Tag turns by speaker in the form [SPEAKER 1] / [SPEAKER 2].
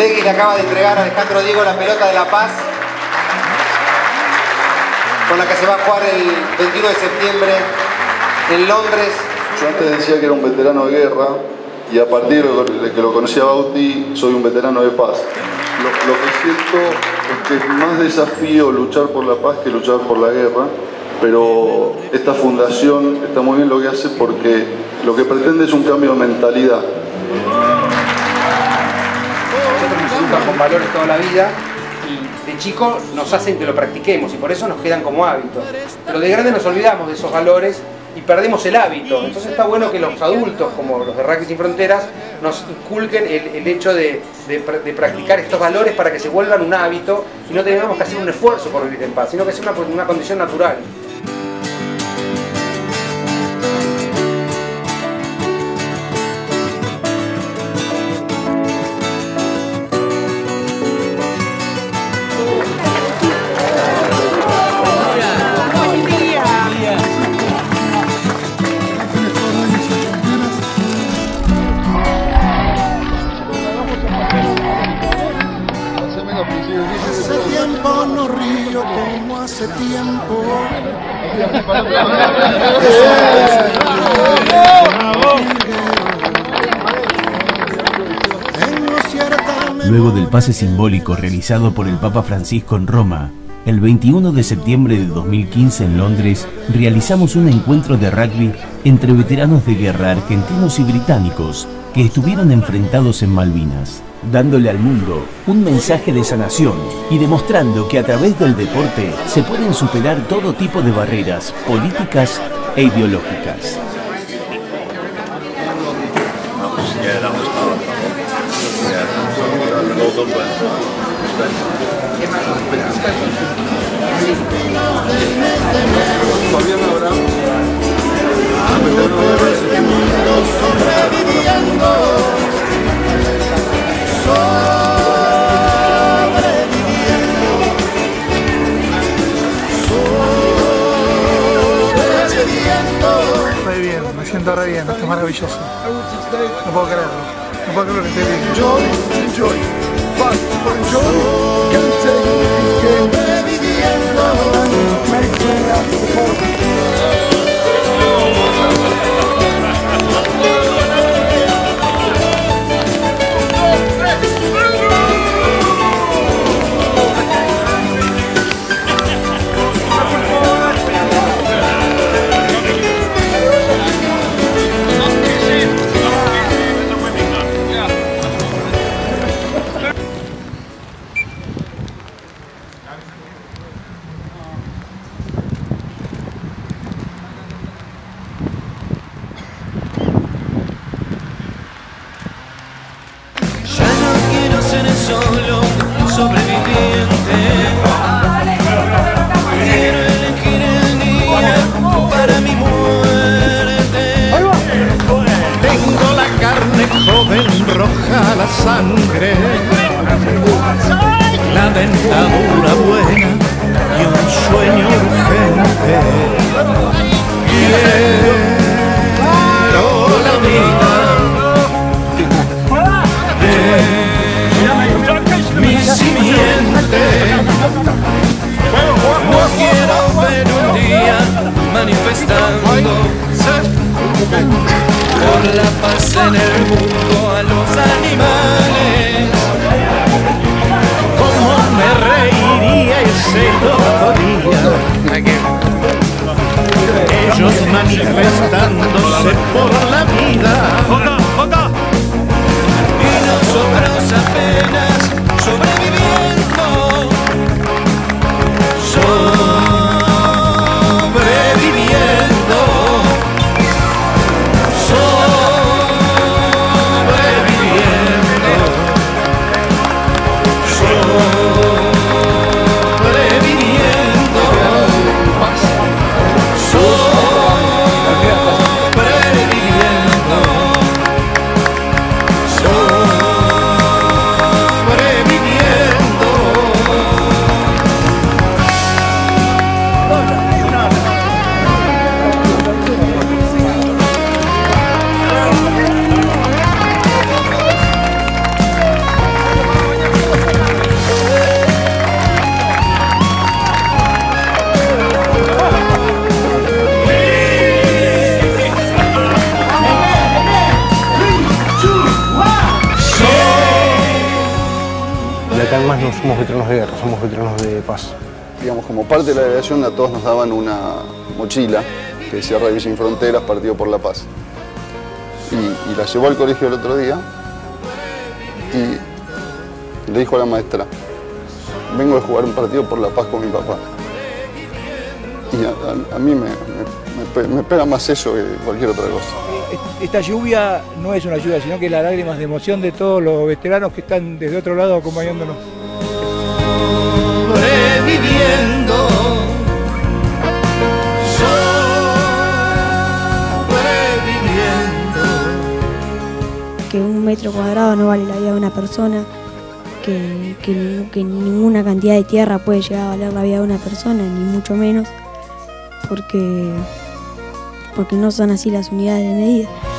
[SPEAKER 1] Legui le acaba de entregar a Alejandro Diego la pelota de La Paz, con la que se va a jugar el 21 de septiembre en Londres.
[SPEAKER 2] Yo antes decía que era un veterano de guerra y a partir de que lo conocí a Bauti soy un veterano de paz. Lo que siento es que es más desafío luchar por la paz que luchar por la guerra, pero esta fundación está muy bien lo que hace porque lo que pretende es un cambio de mentalidad.
[SPEAKER 3] Nosotros nos educan con valores toda la vida y de chicos nos hacen que lo practiquemos y por eso nos quedan como hábitos. Pero de grande nos olvidamos de esos valores y perdemos el hábito. Entonces está bueno que los adultos, como los de Rugby Sin Fronteras, nos inculquen el hecho de practicar estos valores para que se vuelvan un hábito y no tengamos que hacer un esfuerzo por vivir en paz, sino que sea una condición natural.
[SPEAKER 4] Hace tiempo no río como hace tiempo.
[SPEAKER 5] Luego del pase simbólico realizado por el Papa Francisco en Roma, el 21 de septiembre de 2015 en Londres, realizamos un encuentro de rugby entre veteranos de guerra argentinos y británicos que estuvieron enfrentados en Malvinas, dándole al mundo un mensaje de sanación y demostrando que a través del deporte se pueden superar todo tipo de barreras políticas e ideológicas.
[SPEAKER 4] Re bien, me siento re bien, esto es maravilloso. No puedo creerlo, no puedo creer que esté bien. Enjoy, but for enjoy, can't take
[SPEAKER 6] solo sobreviviente. Quiero elegir el día para mi muerte. Tengo la carne joven, roja la sangre, la dentadura buena y un sueño urgente. Quiero la vida mi simiente. No quiero ver un día manifestando por la paz en el mundo a los animales. Cómo me reiría ese loco día, ellos manifestándose por la vida y nosotros apenas sobreviviendo, sobreviviendo, sobreviviendo, sobreviviendo, sobreviviendo, sobreviviendo.
[SPEAKER 7] no somos veteranos de guerra, somos veteranos de paz.
[SPEAKER 2] Digamos, como parte de la delegación a todos nos daban una mochila que decía Rugby Sin Fronteras, Partido por la Paz. Y la llevó al colegio el otro día y le dijo a la maestra, vengo de jugar un partido por la paz con mi papá. Y a mí me pega más eso que cualquier otra cosa.
[SPEAKER 8] Esta lluvia no es una lluvia, sino que es las lágrimas de emoción de todos los veteranos que están desde otro lado acompañándonos.
[SPEAKER 6] Sobreviviendo, sobreviviendo.
[SPEAKER 9] Que 1 metro cuadrado no vale la vida de una persona, que ninguna cantidad de tierra puede llegar a valer la vida de una persona, ni mucho menos, porque no son así las unidades de medida.